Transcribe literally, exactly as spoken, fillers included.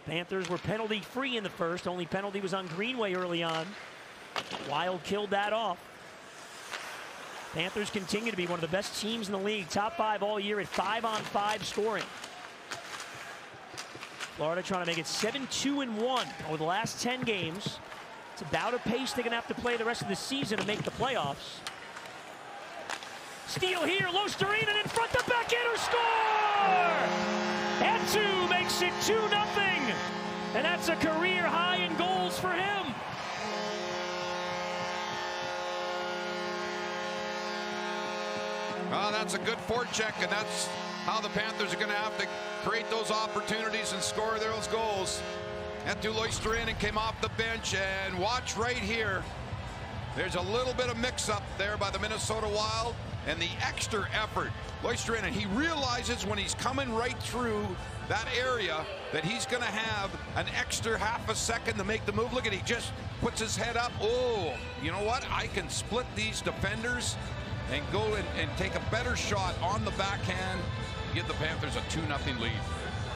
Panthers were penalty-free in the first. Only penalty was on Greenway early on. Wild killed that off. Panthers continue to be one of the best teams in the league. Top five all year at five-on-five scoring. Florida trying to make it seven two and one over the last ten games. It's about a pace they're going to have to play the rest of the season to make the playoffs. Steal here, Losterinen in front, the backhander score! And two makes it two nothing. And that's a career high in goals for him. Well, that's a good forecheck, and that's how the Panthers are going to have to create those opportunities and score those goals. Eetu Loisterinen came off the bench, and watch right here. There's a little bit of mix-up there by the Minnesota Wild, and the extra effort. Loisterinen, he realizes when he's coming right through that area that he's going to have an extra half a second to make the move. Look at, he just puts his head up. Oh, you know what? I can split these defenders and go and, and take a better shot on the backhand, give the Panthers a two nothing lead.